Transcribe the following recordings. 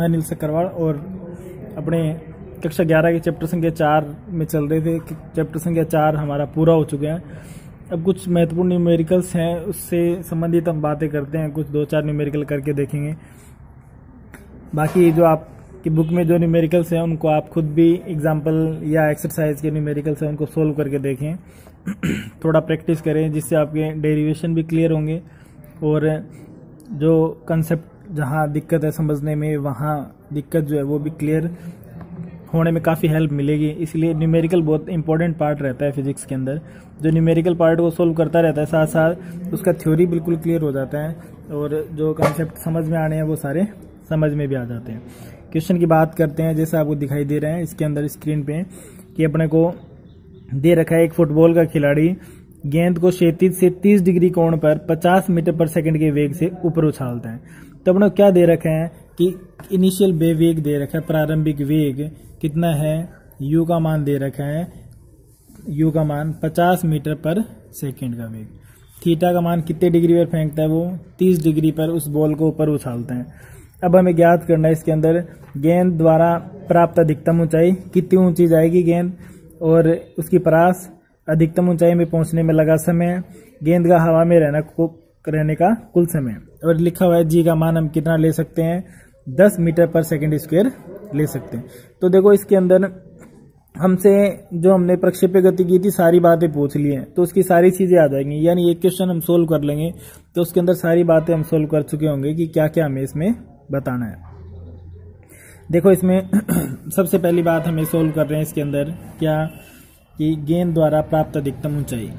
अनिल सक्करवाल और अपने कक्षा 11 के चैप्टर संख्या 4 में चल रहे थे। चैप्टर संख्या 4 हमारा पूरा हो चुका है। अब कुछ महत्वपूर्ण न्यूमेरिकल्स हैं, उससे संबंधित हम बातें करते हैं। कुछ 2-4 न्यूमेरिकल करके देखेंगे। बाकी जो आपकी बुक में जो न्यूमेरिकल्स हैं उनको आप खुद भी एग्जाम्पल या एक्सरसाइज के न्यूमेरिकल्स हैं उनको सोल्व करके देखें। थोड़ा प्रैक्टिस करें जिससे आपके डेरिवेशन भी क्लियर होंगे और जो कंसेप्ट जहाँ दिक्कत है समझने में वहाँ दिक्कत जो है वो भी क्लियर होने में काफ़ी हेल्प मिलेगी। इसलिए न्यूमेरिकल बहुत इंपॉर्टेंट पार्ट रहता है फिजिक्स के अंदर। जो न्यूमेरिकल पार्ट को सोल्व करता रहता है साथ साथ उसका थ्योरी बिल्कुल क्लियर हो जाता है और जो कंसेप्ट समझ में आने हैं वो सारे समझ में भी आ जाते हैं। क्वेश्चन की बात करते हैं। जैसे आपको दिखाई दे रहे हैं इसके अंदर स्क्रीन पे कि अपने को दे रखा है एक फुटबॉल का खिलाड़ी गेंद को क्षैतिज से 30 डिग्री कोण पर 50 मीटर पर सेकंड के वेग से ऊपर उछालता है। तो अपने क्या दे रखा है कि इनिशियल वेग दे रखा है, प्रारंभिक वेग कितना है, u का मान दे रखा है, u का मान 50 मीटर पर सेकंड का वेग, थीटा का मान कितने डिग्री पर फेंकता है, वो 30 डिग्री पर उस बॉल को ऊपर उछालता है। अब हमें ज्ञात करना है इसके अंदर गेंद द्वारा प्राप्त अधिकतम ऊंचाई, कितनी ऊंची जाएगी गेंद और उसकी परास, अधिकतम ऊंचाई में पहुंचने में लगा समय, गेंद का हवा में रहने का कुल समय। और लिखा हुआ है जी का मान हम कितना ले सकते हैं, 10 मीटर पर सेकंड स्क्वायर ले सकते हैं। तो देखो इसके अंदर हमसे जो हमने प्रक्षेप्य गति की थी सारी बातें पूछ ली हैं, तो उसकी सारी चीजें आ जाएंगी। यानी एक क्वेश्चन हम सोल्व कर लेंगे तो उसके अंदर सारी बातें हम सोल्व कर चुके होंगे कि क्या क्या हमें इसमें बताना है। देखो इसमें सबसे पहली बात हमें सोल्व कर रहे हैं इसके अंदर क्या कि गेंद द्वारा प्राप्त अधिकतम ऊंचाई,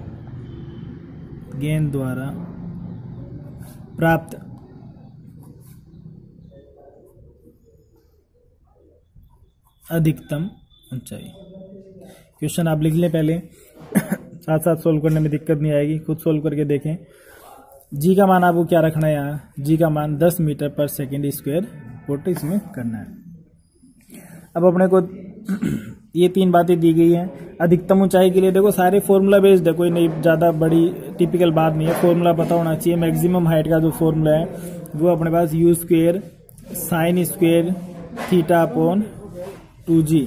गेंद द्वारा प्राप्त अधिकतम ऊंचाई। क्वेश्चन आप लिख लें पहले, साथ साथ सोल्व करने में दिक्कत नहीं आएगी, खुद सोल्व करके देखें। जी का मान आपको क्या रखना है, यहाँ जी का मान 10 मीटर पर सेकंड स्क्वायर पुट इसमें करना है। अब अपने को ये 3 बातें दी गई हैं। अधिकतम ऊंचाई के लिए देखो सारे फॉर्मूला बेस्ड है, कोई नहीं ज़्यादा बड़ी टिपिकल बात नहीं है, फॉर्मूला पता होना चाहिए। मैक्सिमम हाइट का जो फॉर्मूला है वो अपने पास u square sine square theta upon 2g।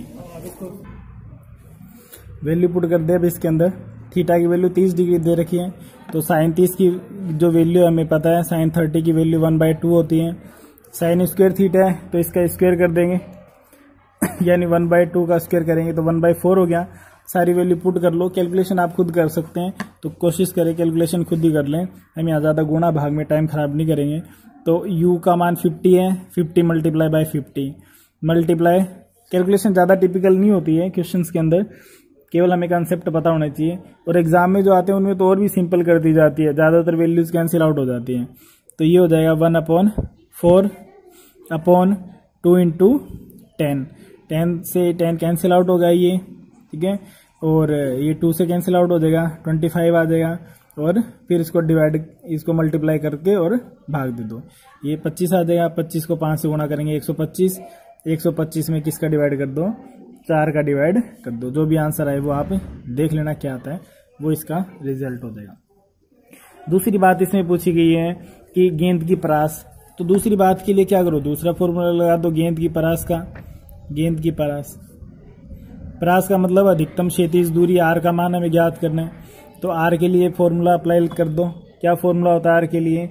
Value put कर दे। अब इसके अंदर थीटा की वैल्यू 30 डिग्री दे रखी है तो साइन 30 की जो वैल्यू हमें पता है, साइन 30 की वैल्यू 1/2 होती है। साइन स्क्वायर थीटा है तो इसका स्क्वायर कर देंगे यानी 1/2 का स्क्वायर करेंगे तो 1/4 हो गया। सारी वैल्यू पुट कर लो, कैलकुलेशन आप खुद कर सकते हैं तो कोशिश करें कैलकुलेशन खुद ही कर लें, हम यहाँ ज़्यादा गुणा भाग में टाइम खराब नहीं करेंगे। तो u का मान 50 है, 50 मल्टीप्लाई बाई 50 मल्टीप्लाई, कैलकुलेशन ज़्यादा टिपिकल नहीं होती है क्वेश्चंस के अंदर, केवल हमें कंसेप्ट पता होना चाहिए। और एग्जाम में जो आते हैं उनमें तो और भी सिंपल कर दी जाती है, ज़्यादातर वैल्यूज कैंसिल आउट हो जाती हैं। तो ये हो जाएगा 1/4 अपॉन 2 × 10, 10 से 10 कैंसिल आउट होगा ये, ठीक है, और ये 2 से कैंसिल आउट हो जाएगा, 25 आ जाएगा और फिर इसको डिवाइड, इसको मल्टीप्लाई करके और भाग दे दो, ये 25 आ जाएगा। 25 को 5 से गुणा करेंगे 125, 125 में किसका डिवाइड कर दो, 4 का डिवाइड कर दो। जो भी आंसर आए वो आप देख लेना क्या आता है, वो इसका रिजल्ट हो जाएगा। दूसरी बात इसमें पूछी गई है कि गेंद की परास, तो दूसरी बात के लिए क्या करो, दूसरा फॉर्मूला लगा दो गेंद की परास का। गेंद की परास, परास का मतलब अधिकतम क्षैतिज दूरी, r का मान हमें ज्ञात करना है। तो r के लिए फॉर्मूला अप्लाई कर दो। क्या फॉर्मूला होता है r के लिए,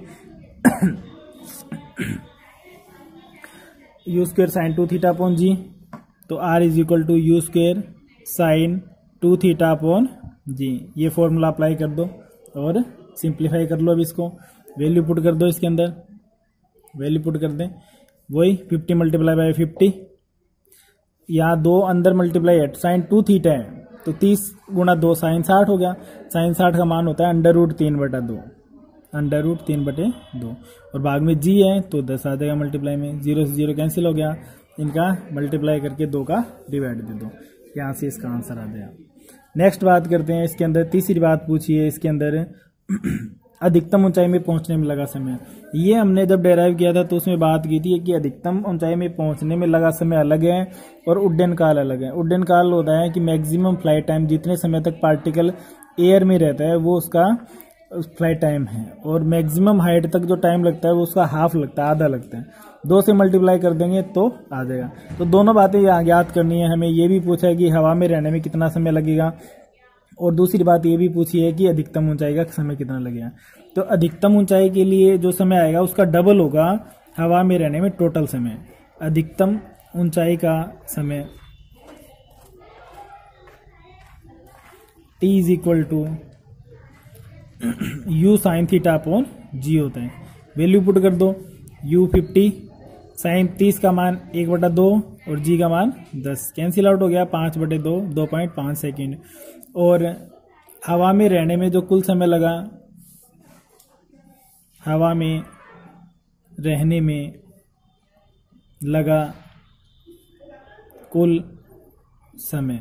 u square sine 2 theta upon g। तो r is equal to u square sine 2 theta upon g। ये फॉर्मूला अप्लाई कर दो और सिंप्लीफाई कर लो। अब इसको वैल्यू पुट कर दो, इसके अंदर वैल्यू पुट कर दें, वही 50 मल्टीप्लाई बाई 50, यहाँ 2 अंदर मल्टीप्लाई है, साइन 2 थीटा है तो 30 × 2 साइन 60 हो गया। साइन 60 का मान होता है √3/2, √3/2 और भाग में जी है तो 10 आ जाएगा मल्टीप्लाई में, 0 से 0 कैंसिल हो गया, इनका मल्टीप्लाई करके 2 का डिवाइड दे दो, यहाँ से इसका आंसर आ जाएगा। नेक्स्ट बात करते हैं इसके अंदर, तीसरी बात पूछी है इसके अंदर अधिकतम ऊंचाई में पहुंचने में लगा समय। ये हमने जब डेराइव किया था तो उसमें बात की थी कि अधिकतम ऊंचाई में पहुंचने में लगा समय अलग है और उड्डयन काल अलग है। उड्डयन काल होता है कि मैक्सिमम फ्लाइट टाइम, जितने समय तक पार्टिकल एयर में रहता है वो उसका फ्लाइट टाइम है, और मैक्सिमम हाइट तक जो टाइम लगता है वो उसका हाफ लगता है, आधा लगता है। 2 से मल्टीप्लाई कर देंगे तो आ जाएगा। तो दोनों बातें याद करनी है हमें। ये भी पूछा है कि हवा में रहने में कितना समय लगेगा, और दूसरी बात ये भी पूछी है कि अधिकतम ऊंचाई का समय कितना लगेगा। तो अधिकतम ऊंचाई के लिए जो समय आएगा उसका डबल होगा हवा में रहने में टोटल समय। अधिकतम ऊंचाई का समय T is equal to U sine theta upon G होता है। वैल्यू पुट कर दो, U 50, साइन 30 का मान 1/2 और G का मान 10, कैंसिल आउट हो गया 5/2, 2.5 सेकेंड। और हवा में रहने में जो कुल समय लगा, हवा में रहने में लगा कुल समय,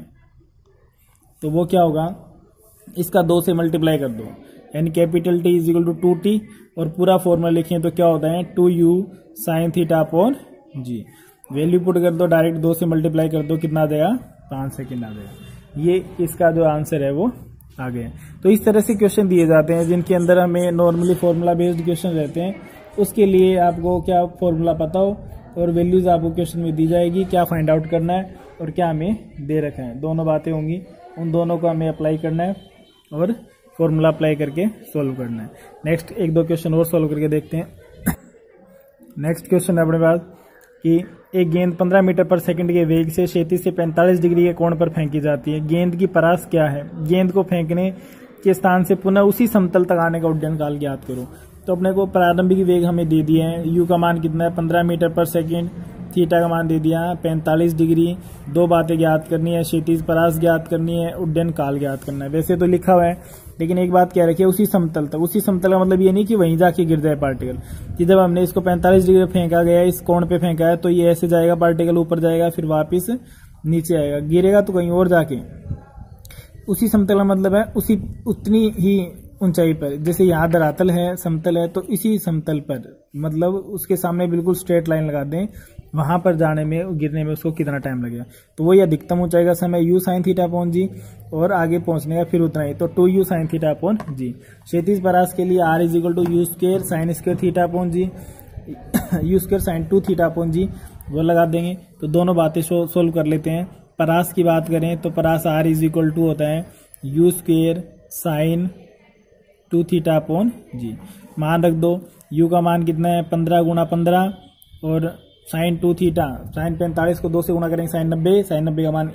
तो वो क्या होगा, इसका 2 से मल्टीप्लाई कर दो, यानी capital T is equal to 2T, और पूरा फॉर्मूला लिखें तो क्या होता है 2U sine theta upon G। Value put कर दो, डायरेक्ट 2 से मल्टीप्लाई कर दो, कितना आ जाएगा 5 सेकेंड आ जाएगा। ये इसका जो आंसर है वो आ गया। तो इस तरह से क्वेश्चन दिए जाते हैं जिनके अंदर हमें नॉर्मली फॉर्मूला बेस्ड क्वेश्चन रहते हैं। उसके लिए आपको क्या फॉर्मूला पता हो और वैल्यूज आपको क्वेश्चन में दी जाएगी, क्या फाइंड आउट करना है और क्या हमें दे रखा है, दोनों बातें होंगी। उन दोनों को हमें अप्लाई करना है और फॉर्मूला अप्लाई करके सॉल्व करना है। नेक्स्ट 1-2 क्वेश्चन और सॉल्व करके देखते हैं। नेक्स्ट क्वेश्चन है अपने पास कि एक गेंद 15 मीटर पर सेकंड के वेग से 37 से 45 डिग्री के कोण पर फेंकी जाती है। गेंद की परास क्या है? गेंद को फेंकने के स्थान से पुनः उसी समतल तक आने का उड्डयन काल ज्ञात करो। तो अपने को प्रारंभिक वेग हमें दे दिए हैं, यू का मान कितना है 15 मीटर पर सेकेंड, थीटा का मान दे दिया 45 डिग्री। 2 बातें ज्ञात करनी है, क्षैतिज परास ज्ञात करनी है, उड्डयन काल ज्ञात करना है। वैसे तो लिखा हुआ है, लेकिन एक बात क्या रखी है, उसी समतल तक। उसी समतल का मतलब ये नहीं कि वहीं जाके गिर जाए पार्टिकल, कि जब हमने इसको 45 डिग्री फेंका गया, इस कोण पे फेंका है, तो ये ऐसे जाएगा, पार्टिकल ऊपर जाएगा, फिर वापिस नीचे आएगा, गिरेगा तो कहीं और जाके। उसी समतल का मतलब है उसी उतनी ही ऊंचाई पर, जैसे यहाँ धरातल है, समतल है, तो इसी समतल पर, मतलब उसके सामने बिल्कुल स्ट्रेट लाइन लगा दें, वहां पर जाने में, गिरने में उसको कितना टाइम लगेगा। तो वही अधिकतम ऊंचाई का समय U sine theta upon G, और आगे पहुंचने का फिर उतना ही, तो 2U साइन थीटा अपॉन जी। क्षैतिज परास के लिए R is equal to U square sine square theta upon G, U square sine 2 theta upon G, वो लगा देंगे। तो दोनों बातें सोल्व कर लेते हैं। परास की बात करें तो परास R इज इक्वल टू होता है U square sine 2 theta upon G. मान रख दो, U का मान कितना है 15 गुणा 15, और साइन 2 थीटा, साइन 45 को 2 से गुणा करेंगे साइन 90, साइन 90 का मान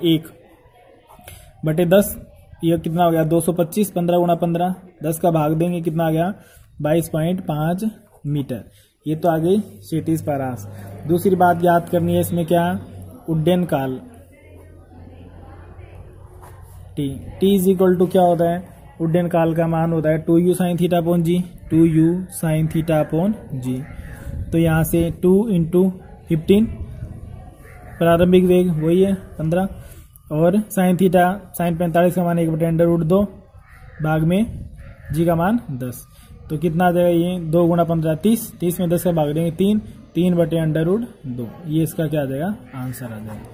1/10, ये कितना हो गया 225, 15 गुणा 15, 10 का भाग देंगे, कितना आ गया 22.5 मीटर। ये तो आ गई क्षैतिज परास। दूसरी बात याद करनी है इसमें, क्या, उड्डयन काल T इज इक्वल टू क्या होता है, उड्डयन काल का मान होता है 2U sine theta upon G, 2U sine theta upon G. तो यहाँ से 2 × 15, प्रारंभिक वेग वही है 15, और साइन थीटा, साइन 45 का मान 1/√2, भाग में जी का मान 10, तो कितना आ जाएगा ये 2 गुणा 15 30, 30 में 10 का भाग देंगे 3, 3/√2, ये इसका क्या आ जाएगा आंसर आ जाएगा।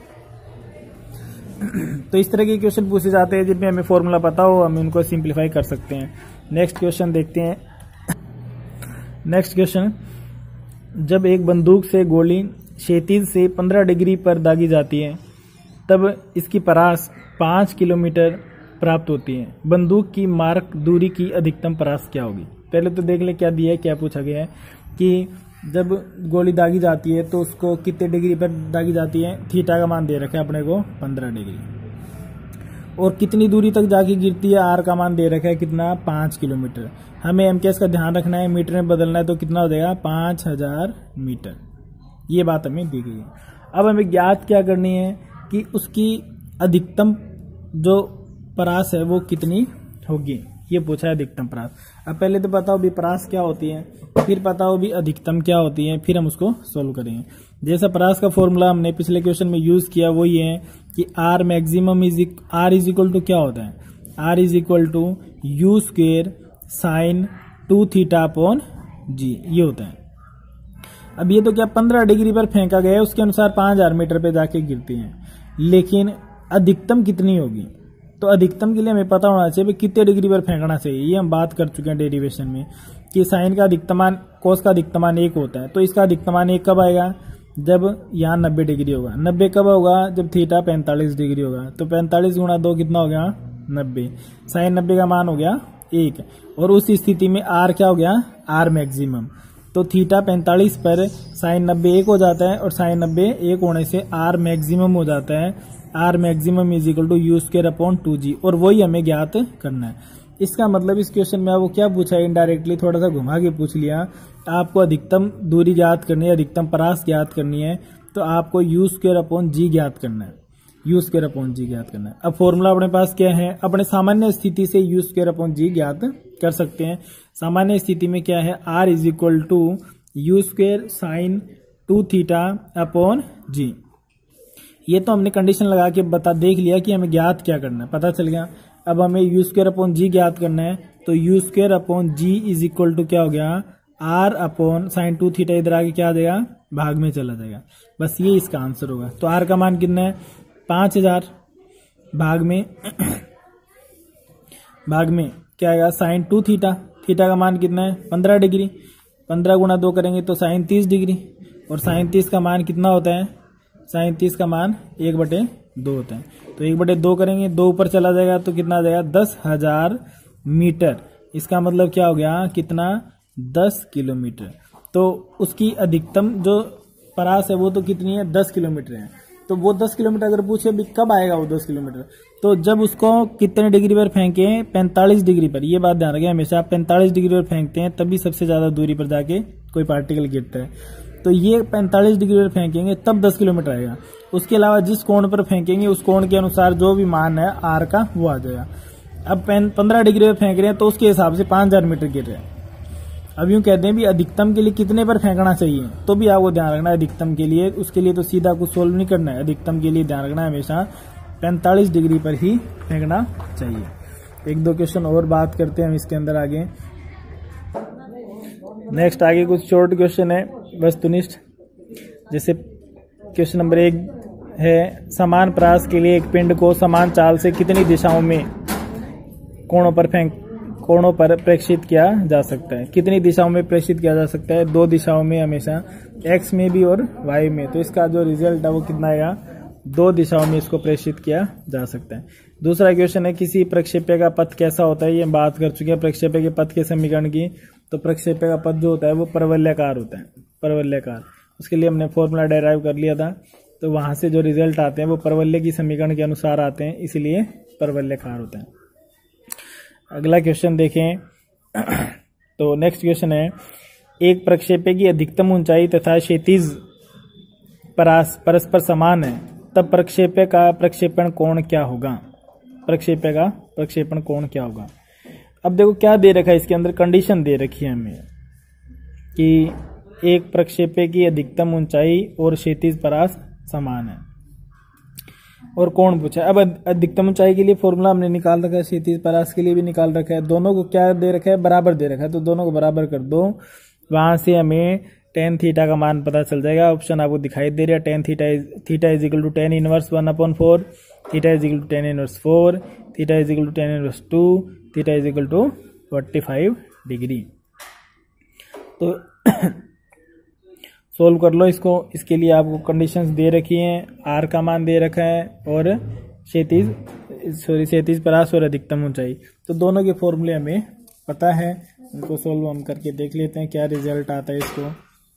तो इस तरह के क्वेश्चन पूछे जाते हैं जिनमें हमें फॉर्मूला पता हो, हम उनको सिंप्लीफाई कर सकते हैं। नेक्स्ट क्वेश्चन देखते हैं। नेक्स्ट क्वेश्चन, जब एक बंदूक से गोली क्षैतिज से 15 डिग्री पर दागी जाती है तब इसकी परास 5 किलोमीटर प्राप्त होती है। बंदूक की मारक दूरी की अधिकतम परास क्या होगी? पहले तो देख ले क्या दिया है, क्या पूछा गया है कि जब गोली दागी जाती है तो उसको कितने डिग्री पर दागी जाती है। थीटा का मान दे रखा है अपने को 15 डिग्री, और कितनी दूरी तक जाके गिरती है, आर का मान दे रखा है कितना 5 किलोमीटर। हमें एमकेएस का ध्यान रखना है, मीटर में बदलना है, तो कितना हो जाएगा 5000 मीटर। ये बात हमें दी गई है। अब हमें ज्ञात क्या करनी है कि उसकी अधिकतम जो परास है वो कितनी होगी, ये पूछा है अधिकतम परास। अब पहले तो पता हो भी परास क्या होती है, फिर पता हो भी अधिकतम क्या होती है, फिर हम उसको सोल्व करेंगे। जैसा परास का फॉर्मूला हमने पिछले क्वेश्चन में यूज किया वो ये है कि R maximum R is equal to क्या होता है, R is equal to U square sine 2 theta upon G, ये होता है। अब ये तो क्या 15 डिग्री पर फेंका गया है, उसके अनुसार 5000 मीटर पे जाके गिरती हैं, लेकिन अधिकतम कितनी होगी, तो तो अधिकतम के लिए हमें पता होना चाहिए कितने डिग्री पर फेंकना चाहिए। ये हम बात कर चुके हैं डेरिवेशन में कि साइन का अधिकतमान कोस का अधिकतमान 1 होता है। तो इसका अधिकतमान 1 कब आएगा, जब यहाँ 90 डिग्री होगा। 90 कब होगा, जब थीटा 45 डिग्री होगा। तो 45 गुणा 2 कितना हो गया, 90। साइन 90 का मान हो गया 1। और उस स्थिति में आर क्या हो गया, आर मैक्सिमम। तो थीटा 45 पर साइन 90 1 हो जाता है और साइन 90 1 होने से आर मैक्सिमम हो जाता है। R maximum is equal to U square upon 2g, और वही हमें ज्ञात करना है। इसका मतलब इस क्वेश्चन में वो क्या पूछा है, इनडायरेक्टली थोड़ा सा घुमा के पूछ लिया। आपको अधिकतम दूरी ज्ञात करनी है, अधिकतम परास ज्ञात करनी है, तो आपको यू स्क्वायर अपॉन जी ज्ञात करना है। यू स्क्वायर अपॉन जी ज्ञात करना है। अब फॉर्मूला अपने पास क्या है, अपने सामान्य स्थिति से यू स्क्वायर अपॉन जी ज्ञात कर सकते हैं। सामान्य स्थिति में क्या है, R is equal to U square sine 2 theta upon G. ये तो हमने कंडीशन लगा के देख लिया कि हमें ज्ञात क्या करना है, पता चल गया। अब हमें यू स्क्वायर अपॉन जी ज्ञात करना है, तो U square upon G is equal to क्या हो गया, आर अपॉन साइन 2 थीटा, इधर आके क्या आ जाएगा, भाग में चला जाएगा। बस ये इसका आंसर होगा। तो आर का मान कितना है, 5000, भाग में क्या आएगा, साइन 2 थीटा, थीटा का मान कितना है 15 डिग्री। 15 गुणा 2 करेंगे तो साइन 30 डिग्री, और साइन 30 का मान कितना होता है, साइन 30 का मान 1/2 होता है। तो 1/2 करेंगे, 2 ऊपर चला जाएगा तो कितना आ जाएगा, 10,000 मीटर। इसका मतलब क्या हो गया, कितना, 10 किलोमीटर। तो उसकी अधिकतम जो परास है वो तो कितनी है, 10 किलोमीटर है। तो वो 10 किलोमीटर अगर पूछे भी कब आएगा वो 10 किलोमीटर, तो जब उसको कितने डिग्री पर फेंके, 45 डिग्री पर। ये बात ध्यान रखें हमेशा, 45 डिग्री पर फेंकते हैं तभी सबसे ज्यादा दूरी पर जाके कोई पार्टिकल गिरता है। तो ये 45 डिग्री पर फेंकेंगे तब 10 किलोमीटर आएगा। उसके अलावा जिस कोण पर फेंकेंगे उस कोण के अनुसार जो भी मान है आर का वो आ जाएगा। अब 15 डिग्री पर फेंक रहे हैं तो उसके हिसाब से 5000 मीटर गिर रहे हैं। अब यूं कहते हैं भी अधिकतम के लिए कितने पर फेंकना चाहिए, तो भी आपको ध्यान रखना है अधिकतम के लिए, उसके लिए तो सीधा कुछ सोल्व नहीं करना है। अधिकतम के लिए ध्यान रखना है हमेशा 45 डिग्री पर ही फेंकना चाहिए। 1-2 क्वेश्चन और बात करते हैं हम इसके अंदर आगे। नेक्स्ट आगे कुछ शॉर्ट क्वेश्चन है वस्तुनिष्ठ। जैसे क्वेश्चन नंबर 1 है, समान परास के लिए एक पिंड को समान चाल से कितनी दिशाओं में कोणों पर प्रेक्षित किया जा सकता है। कितनी दिशाओं में प्रेक्षित किया जा सकता है, 2 दिशाओं में हमेशा, एक्स में भी और वाई में। तो इसका जो रिजल्ट है वो कितना आएगा, 2 दिशाओं में इसको प्रेक्षित किया जा सकता है। दूसरा क्वेश्चन है, किसी प्रक्षेप्य का पथ कैसा होता है। ये बात कर चुके हैं प्रक्षेप्य के पथ के समीकरण की। तो प्रक्षेप्य का पथ जो होता है वो परवलयाकार होता है, परवलयाकार। उसके लिए हमने फॉर्मूला डेराइव कर लिया था, तो वहां से जो रिजल्ट आते हैं वो परवलय की समीकरण के अनुसार आते हैं, इसलिए परवलयाकार होता है। अगला क्वेश्चन देखें। तो नेक्स्ट क्वेश्चन है, एक प्रक्षेप्य की अधिकतम ऊंचाई तथा क्षैतिज परास परस्पर समान है, तब प्रक्षेप्य का प्रक्षेपण कोण क्या होगा। प्रक्षेप्य का प्रक्षेपण कोण क्या होगा। अब देखो क्या दे रखा है इसके अंदर, कंडीशन दे रखी है हमें कि एक प्रक्षेप्य की अधिकतम ऊंचाई और क्षैतिज परास समान है, और कोण पूछा है। अब अधिकतम ऊंचाई के लिए फॉर्मूला हमने निकाल रखा है, क्षैतिज परास के लिए भी निकाल रखा है। दोनों को क्या दे रखा है, बराबर दे रखा है, तो दोनों को बराबर कर दो। वहां से हमें tan थीटा का मान पता चल जाएगा। ऑप्शन आपको दिखाई दे रहा है, tan theta is equal to tan inverse 1/4, theta is equal to tan inverse 4, theta is equal to tan inverse 2, theta is equal to 45 degree. तो सोल्व कर लो इसको। इसके लिए आपको कंडीशंस दे रखी हैं, आर का मान दे रखा है और क्षैतिज परास और अधिकतम ऊंचाई। तो दोनों के फॉर्मूले हमें पता है, इनको सोल्व हम करके देख लेते हैं क्या रिजल्ट आता है इसको।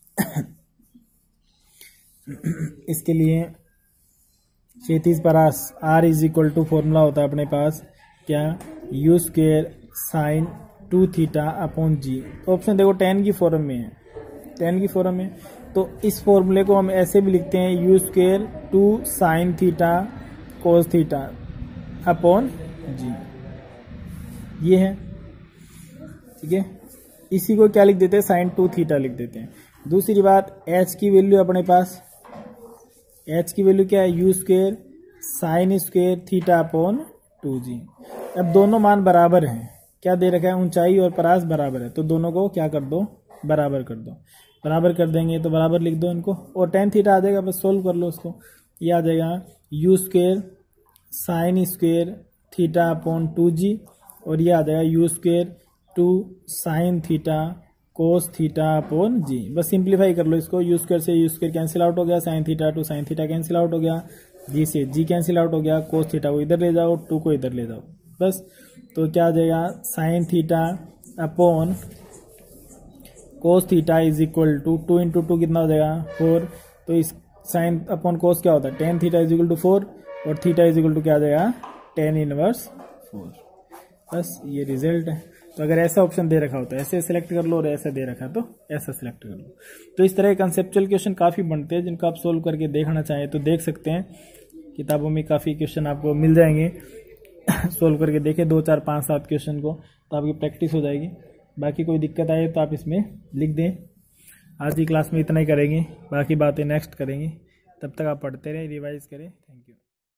इसके लिए क्षैतिज परास R is equal to formula होता है अपने पास क्या, U square sine 2 theta upon G. Option देखो tan की फॉर्म में है, tan की फॉर्म में। तो इस फॉर्मूले को हम ऐसे भी लिखते हैं, U square 2 sine theta cos theta upon G, ये है, ठीक है। इसी को क्या लिख देते हैं, साइन 2 थीटा लिख देते हैं। दूसरी बात, h की वैल्यू अपने पास, h की वैल्यू क्या है, U square sine square theta upon 2g। अब दोनों मान बराबर हैं, क्या दे रखा है, ऊंचाई और परास बराबर है, तो दोनों को क्या कर दो, बराबर कर दो। बराबर कर देंगे तो बराबर लिख दो इनको, और tan थीटा आ जाएगा, बस सोल्व कर लो उसको। ये आ जाएगा U square sine square theta upon 2g, और ये आ जाएगा U square 2 sine theta cos theta upon G. बस सिंप्लीफाई कर लो इसको, यू स्क्वेयर से यू स्क्वेयर कैंसिल आउट हो गया, sine theta to sine theta cancel out हो गया, जी से जी कैंसिल आउट हो गया, कोस थीटा को इधर ले जाओ, 2 को इधर ले जाओ बस। तो क्या आ जाएगा sine theta upon cos theta is equal to 2 into 2 कितना हो जाएगा 4। तो इस साइन अपॉन कोस क्या होता है, tan theta is equal to 4, और थीटा इज इक्वल टू क्या आ जाएगा टेन इनवर्स 4। बस ये रिजल्ट है। तो अगर ऐसा ऑप्शन दे रखा हो तो ऐसे सेलेक्ट कर लो, और ऐसा दे रखा तो ऐसा सेलेक्ट कर लो। तो इस तरह के कंसेप्चुअल क्वेश्चन काफ़ी बनते हैं, जिनको आप सोल्व करके देखना चाहें तो देख सकते हैं। किताबों में काफ़ी क्वेश्चन आपको मिल जाएंगे, सोल्व करके देखें 2 4 5 7 क्वेश्चन को, तो आपकी प्रैक्टिस हो जाएगी। बाकी कोई दिक्कत आए तो आप इसमें लिख दें। आज की क्लास में इतना ही करेंगे, बाकी बातें नेक्स्ट करेंगे। तब तक आप पढ़ते रहें, रिवाइज करें। Thank you.